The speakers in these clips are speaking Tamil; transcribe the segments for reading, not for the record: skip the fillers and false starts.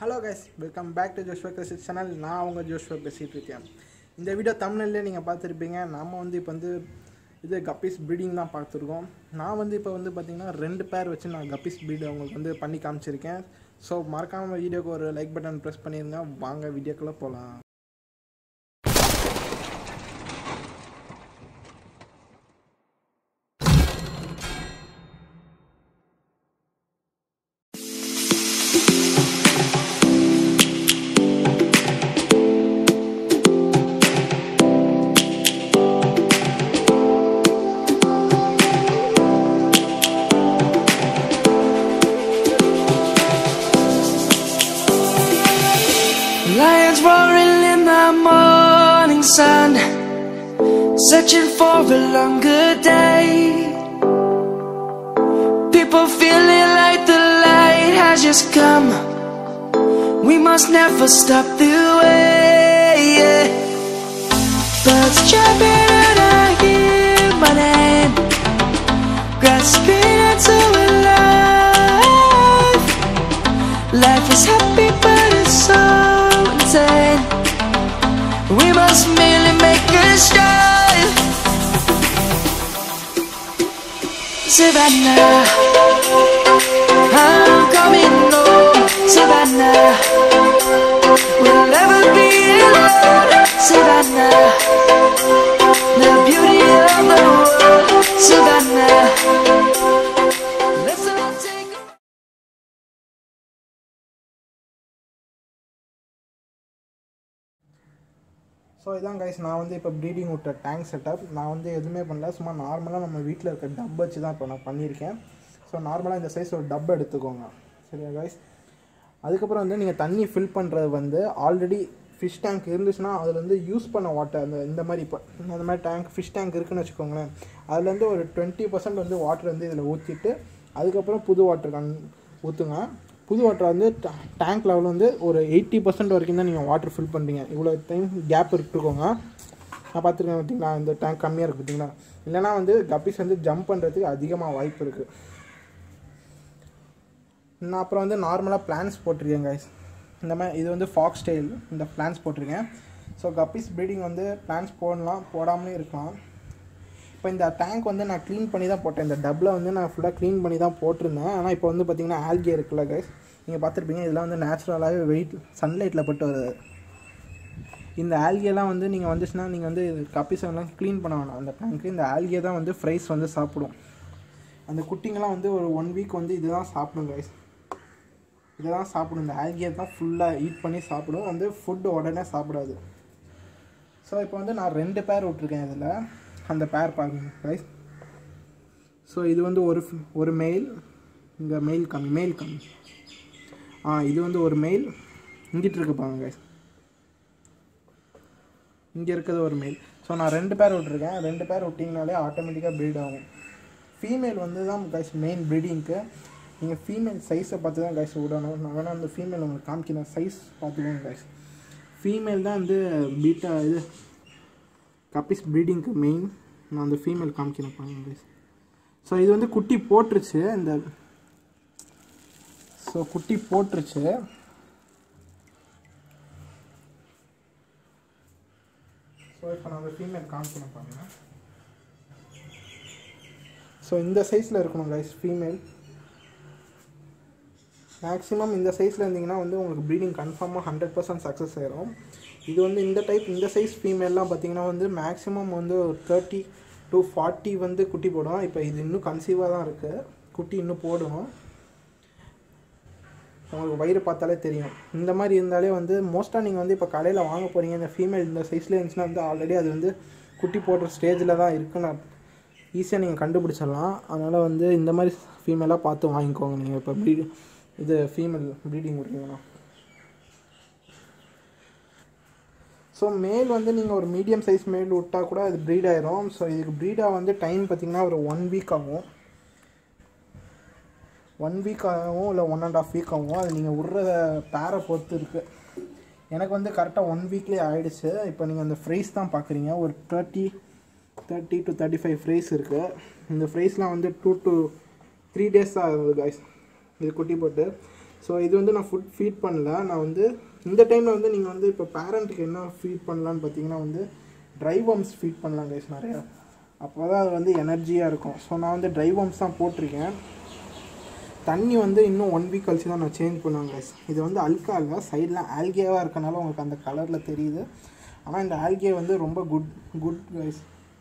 Hello guys, welcome back to Joshua Christy channel. நான் அவங்க ஜோஷ்வா பேசிகிட்டு இருக்கேன். இந்த வீடியோ தமிழ்லேயே நீங்கள் பார்த்துருப்பீங்க. நாம் இப்போ இது கப்பீஸ் ப்ரீடிங் தான் பார்த்துருக்கோம். நான் இப்போ பார்த்திங்கன்னா 2 பேர் வச்சு நான் கப்பீஸ் ப்ரீட் அவங்களுக்கு பண்ணி காமிச்சிருக்கேன். ஸோ மறக்காமல் வீடியோக்கு ஒரு லைக் பட்டன் ப்ரெஸ் பண்ணிடுங்க. வாங்க வீடியோக்குள்ளே போகலாம். Lions roaring in the morning sun, searching for a longer day. People feeling like the light has just come. We must never stop the way. Birds chirping and I hear my name, grasping into a life. Life is happy but it's so insane. We must merely make a start. Savannah, I'm coming home. Savannah, we'll never be alone. Savannah, the beauty of the world. Savannah, let's all take a so இதான் கைஸ், நான் இப்போ ப்ரீடிங் விட்ட டேங்க் செட்டப். நான் எதுவுமே பண்ணல, சும்மா நார்மலாக நம்ம வீட்டில் இருக்க டப் வச்சு தான் இப்போ நான் பண்ணியிருக்கேன். ஸோ நார்மலாக இந்த சைஸ் ஒரு டப் எடுத்துக்கோங்க, சரியா கைஸ். அதுக்கப்புறம் நீங்கள் தண்ணி ஃபில் பண்ணுறது ஆல்ரெடி ஃபிஷ் டேங்க் இருந்துச்சுன்னா அதில் யூஸ் பண்ண வாட்டர் இந்த மாதிரி இப்போ அந்த மாதிரி டேங்க் ஃபிஷ் டேங்க் இருக்குதுன்னு வச்சுக்கோங்களேன். அதுலேருந்து ஒரு 20% வாட்டர் இதில் ஊற்றிட்டு அதுக்கப்புறம் புது வாட்டர் ஊற்றுங்க. புது வாட்டர் டேங்க் லெவல் ஒரு 80% வரைக்கும் தான் நீங்கள் வாட்டர் ஃபில் பண்ணுறீங்க. இவ்வளோ டைம் கேப் இருக்குக்கோங்க. நான் பார்த்துருக்கேன் பார்த்தீங்களா, இந்த டேங்க் கம்மியாக இருக்குது பார்த்தீங்களா. இல்லைனா கப்பீஸ் ஜம்ப் பண்ணுறதுக்கு அதிகமாக வாய்ப்பு இருக்குது. நான் அப்புறம் நார்மலாக பிளான்ஸ் போட்டிருக்கேன் கைஸ். இந்த மாதிரி இது ஃபாக்ஸ் ஸ்டைல் இந்த பிளான்ஸ் போட்டிருக்கேன். ஸோ கப்பீஸ் ப்ரீடிங் பிளான்ஸ் போடலாம், போடாமலே இருக்கலாம். இப்போ இந்த டேங்க் நான் க்ளீன் பண்ணி தான் போட்டேன். இந்த டப்பில் நான் ஃபுல்லாக க்ளீன் பண்ணி தான் போட்டிருந்தேன். ஆனால் இப்போ பார்த்திங்கன்னா ஆல்கே இருக்குல்ல கைஸ், நீங்கள் பார்த்துருப்பீங்க. இதெல்லாம் நேச்சுரலாகவே வெயிட் சன்லைட்டில் பட்டு வருது. இந்த ஆல்கேலாம் நீங்கள் வந்துச்சுன்னா நீங்கள் கப்பீஸ் எல்லாம் க்ளீன் பண்ண வேணாம். அந்த டேங்க்கு இந்த ஆல்கே தான் ஃப்ரைஸ் சாப்பிடும். அந்த குட்டிங்கெல்லாம் ஒரு 1 வீக் இதுதான் சாப்பிடும் கைஸ். இதை தான் சாப்பிடும். இந்த ஆல்கே தான் ஃபுல்லாக ஈட் பண்ணி சாப்பிடும். ஃபுட்டு உடனே சாப்பிடாது. ஸோ இப்போ நான் 2 பேர் விட்ருக்கேன் இதில். அந்த பேர் பாருங்க கைஸ். ஸோ இது ஒரு மெயில், இங்கே மெயில் கம்மி. இது ஒரு மெயில். இங்கிட்டு இருக்கு பாருங்க கைஸ், இங்கே இருக்கிறது ஒரு மெயில். ஸோ நான் 2 பேர் விட்ருக்கேன். 2 பேர் விட்டிங்கனாலே ஆட்டோமேட்டிக்காக ப்ரீட் ஆகும். ஃபீமேல் தான் கைஸ் மெயின் ப்ரீடிங்க்கு. நீங்கள் ஃபீமேல் சைஸை பார்த்து தான் கைஸ் விடணும். நான் வேணால் அந்த ஃபீமேல் உங்களுக்கு காமிக்கிறேன். சைஸ் பார்த்துக்கோங்க கைஸ். ஃபீமேல் தான் பீட்டா இது கப்பீஸ் ப்ரீடிங்க்கு மெயின். நான் அந்த ஃபீமேல் காமிக்கிறேன் பாருங்க கைஸ். ஸோ இது குட்டி போட்டுருச்சு. குட்டி போட்டுருச்சு. ஸோ இப்போ நான் அந்த ஃபீமேல் காமிக்கிறேன் பாருங்க. ஸோ இந்த சைஸில் இருக்கணும் கைஸ் ஃபீமேல். மேக்ஸிமம் இந்த சைஸில் இருந்தீங்கன்னா உங்களுக்கு ப்ரீடிங் கன்ஃபார்மாக 100% சக்ஸஸ் ஆயிரும். இது இந்த டைப் இந்த சைஸ் ஃபீமேல்லாம் பார்த்தீங்கன்னா மேக்ஸிமம் ஒரு 30 to 40 குட்டி போடும். இப்போ இது இன்னும் கன்சீவாக தான் இருக்குது. குட்டி இன்னும் போடணும். உங்களுக்கு வயிறு பார்த்தாலே தெரியும். இந்த மாதிரி இருந்தாலே மோஸ்ட்டாக நீங்கள் இப்போ கடையில் வாங்க போகிறீங்க, இந்த ஃபீமேல் இந்த சைஸ்லேயே இருந்துச்சுன்னா ஆல்ரெடி அது குட்டி போடுற ஸ்டேஜில் தான் இருக்குன்னு ஈஸியாக நீங்கள் கண்டுபிடிச்சிடலாம். அதனால் இந்த மாதிரி ஃபீமேலாக பார்த்து வாங்கிக்கோங்க. நீங்கள் இப்போ இது ஃபீமேல் ப்ரீடிங் விட்றீங்கன்னா. ஸோ மேல் நீங்கள் ஒரு மீடியம் சைஸ் மேல் விட்டால் கூட அது ப்ரீட் ஆயிரும். ஸோ இதுக்கு ப்ரீடாக டைம் பார்த்திங்கன்னா ஒரு 1 வீக் ஆகும். 1 வீக் ஆகும், இல்லை 1.5 வீக் ஆகும். அது நீங்கள் விட்ற பேரை பொறுத்து இருக்குது. எனக்கு கரெக்டாக 1 வீக்லேயே ஆகிடுச்சு. இப்போ நீங்கள் அந்த ஃப்ரைஸ் தான் பார்க்குறீங்க. ஒரு 30 to 35 ஃப்ரைஸ் இருக்குது. இந்த ஃப்ரைஸ்லாம் 2 to 3 days தான் ஆகுது கைஸ் இது குட்டி போட்டு. ஸோ இது வந்து நான் ஃபுட் ஃபீட் பண்ணல. நான் வந்து இந்த டைமில் வந்து நீங்கள் வந்து இப்போ பேரண்ட்டுக்கு என்ன ஃபீட் பண்ணலான்னு பார்த்தீங்கன்னா வந்து ட்ரை வார்ம்ஸ் ஃபீட் பண்ணலாம் கைஸ் நிறையா. அப்போ தான் அது வந்து எனர்ஜியாக இருக்கும். ஸோ நான் வந்து ட்ரை வார்ம்ஸ் தான் போட்டிருக்கேன். தண்ணி வந்து இன்னும் 1 வீக் கழிச்சு தான் நான் சேஞ்ச் பண்ணுவேன் கைஸ். இது வந்து அல்கா இல்லை, சைடில் ஆல்கேவாக இருக்கனால உங்களுக்கு அந்த கலரில் தெரியுது. ஆனால் இந்த ஆல்கே வந்து ரொம்ப குட் கைஸ்.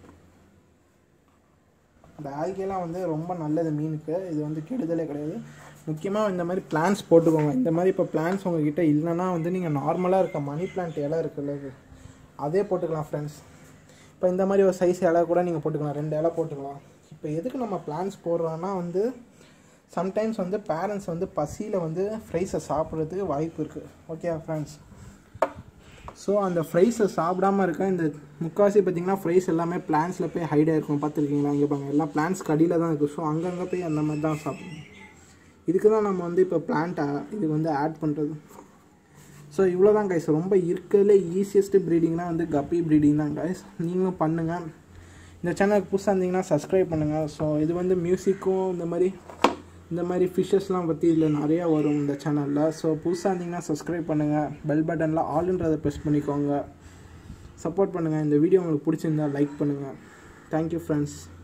அந்த ஆல்கேலாம் வந்து ரொம்ப நல்லது மீனுக்கு. இது வந்து கெடுதலே கிடையாது. முக்கியமாக இந்த மாதிரி பிளான்ஸ் போட்டுக்கோங்க. இந்த மாதிரி இப்போ பிளான்ஸ் உங்ககிட்ட இல்லைன்னா வந்து நீங்கள் நார்மலாக இருக்க மணி பிளான்ட் இலை இருக்குல்ல, அதே போட்டுக்கலாம் ஃப்ரெண்ட்ஸ். இப்போ இந்த மாதிரி ஒரு சைஸ் இலை கூட நீங்கள் போட்டுக்கலாம், 2 இலை போட்டுக்கலாம். இப்போ எதுக்கு நம்ம பிளான்ஸ் போடுறோன்னா வந்து சம்டைம்ஸ் வந்து பேரண்ட்ஸ் வந்து பசியில் வந்து ஃப்ரைஸை சாப்பிட்றதுக்கு வாய்ப்பு இருக்குது. Okay friends. ஸோ அந்த ஃப்ரைஸை சாப்பிடாமல் இருக்க இந்த முக்கால்வாசி பார்த்திங்கன்னா ஃப்ரைஸ் எல்லாமே பிளான்ஸில் போய் ஹைடாக இருக்கும். பார்த்துருக்கீங்களா? இங்கே பாருங்கள், எல்லாம் பிளான்ஸ் கடியில் தான் இருக்குது. ஸோ அங்கங்கே போய் அந்த மாதிரி தான் சாப்பிடணும். இதுக்கு தான் நம்ம வந்து இப்போ பிளான்ட்டை இது வந்து ஆட் பண்ணுறது. ஸோ இவ்வளோ தான் கைஸ். ரொம்ப இருக்கிறதுலே ஈஸியஸ்ட் ப்ரீடிங்னால் வந்து கப்பி ப்ரீடிங் தான் கைஸ். நீங்களும் பண்ணுங்கள். இந்த சேனலுக்கு புதுசாக இருந்தீங்கன்னா சப்ஸ்கிரைப் பண்ணுங்கள். ஸோ இது வந்து மியூசிக்கும் இந்த மாதிரி ஃபிஷ்ஷஸ்லாம் பற்றி இதில் நிறையா வரும் இந்த சேனலில். ஸோ புதுசாக இருந்தீங்கன்னா சப்ஸ்கிரைப் பண்ணுங்கள். பெல் பட்டனில் ஆல்ன்றதை ப்ரெஸ் பண்ணிக்கோங்க. சப்போர்ட் பண்ணுங்கள். இந்த வீடியோ உங்களுக்கு பிடிச்சிருந்தா லைக் பண்ணுங்கள். Thank you friends.